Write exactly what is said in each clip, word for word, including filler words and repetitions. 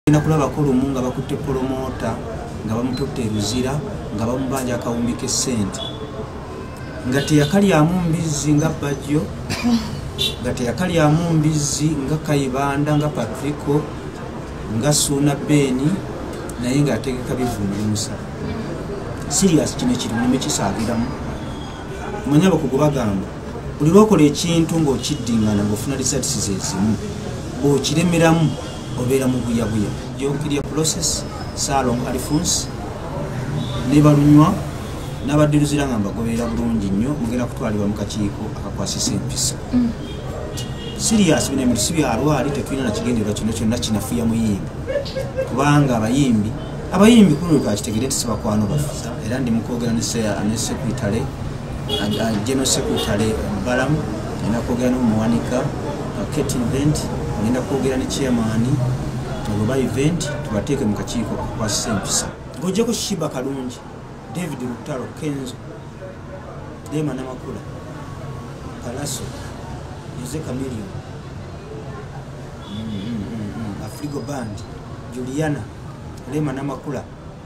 nakulaba ko lumu nga bakutte promota nga bamututte eruzira nga bamubanja akawumbi k'essente nga teyakalyamu mbizzi nga Bajjo nga teyakalyamu mbizzi nga Kayibanda nga Patrico nga Suna Beni naye ng'ategeka bivunduusa serious kino kirimu nekisaagiramu manya abakugu bagamba buli lwokola ekintu ng'okiddingana ng'ofuna results zezimu bw'okiremeramu obeera mu buyabuya gyokirya process Salong Alphonse ne balunywa n'abadde luzira nga mbagoberera bulungi nnyo mugenda kutwalibwa mu kakiiko akakwasisa empisa serious bino ebintu si byalwali tetulina na kigendererwa kyonna kyonna kinafuya muyimbi kubanga abayimbi abayimbi kuno twakitegere nti sibakwano baffe era ndi mukwogera ne Sekutale General Secretary Balamu ngenda kwogera n'omuwanika Kate Event ngenda kwogera ne chairman Bobi event tubateeke mu kakiiko akakwasisa empisa ng'ojjako Shiba Kalungi David Lutalo Kenzo Dema Namakula Palaso Jose Chameleone mm, mm, mm, Afrigo Band Juliana Lema Namakula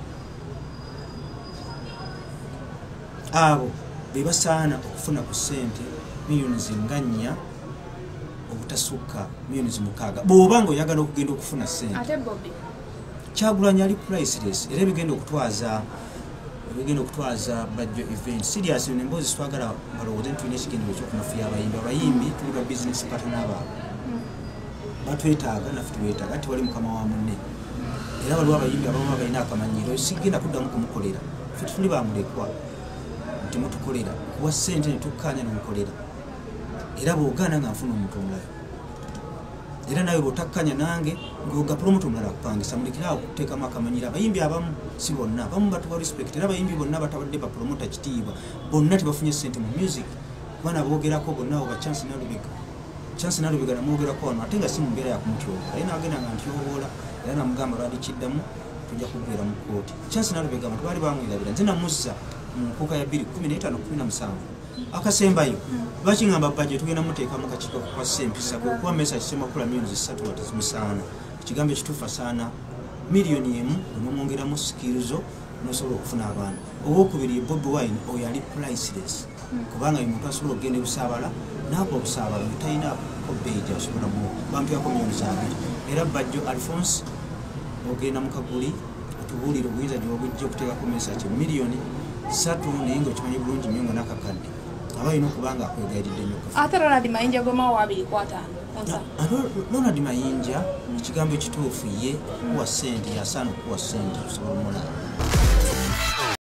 abo bebasaana okufuna ku ssente miliyoni zinganya obutasukka miliyoni mukaaga bw'oba ng'oyagala okugenda okufuna ssente ate Bobi Kyagulanyi ali priceless era ebigenda okutwaza ebigenda okutwaza Bajjo event serious nembozi twagala balowooza nti tulina ekigendero ekyokunafuya abayimbi abayimbi tuli ba business partner baabwe batwetaaga naffe tubeetaaga ati wali mukama wa munne era waliwo abayimbi abamu balina akamanyiro sigenda kuddamu kumukolera ffe tuli bamulekwa nti mutukolera kuwa ssente ne tukkanya n'omukolera era bw'ogaana nga nfuna omuntu omulayo era nawe bw'otakkanya nange ng'oga promoto omulala akupangisa mulekerawo okuteekamu akamanyiro abayimbi abamu si bonna abamu batuwa respect era abayimbi bonna batabadde bapromota kitiibwa bonna tebafunye ssente mu music kubana boogerako bonna oba Chance Nalubega Chance Nalubega namwogerako wano ate nga si mu mbeera yakumutyobola naye naagenda nga ntyoboola era namugamba lwali kiddamu tujja kubeera mu kooti Chance Nalubega abantu baali bamwirabira nze namuzza mu nkuuka ya bbiri kumi n'etaano kumi na musanvu akasembayo bakingamba Bajjo tugenda muteeka mu kakiiko akakwasisa empisa kuba message semakula miliyoni ssatu watazimusaana ekigambo ekituufu asaana miliyoni emu nomwongeramu skills nosobola okufuna abaana owookubiri Bobi Wine oyo ali priceless kubanga ye muntu asobola okugenda ebusaabala naako obusaabala talinaako beeja asobola bampyako miliyoni zabiri era Bajjo Alphonse ogenda mu kaguli otubuulire obuyinza gyobujja okuteekako message miliyoni ssatu naye ng'okimanyi bulungi nnyo nga n'akakadde aba alina okuba nga akwegayiridde nnyo ate Ronald Mayinja gomawo abiri ku ataano Ronald Mayinja ekigambo ekituufu ye kuwa ssente yasaana okuwa ssente okusobola omulala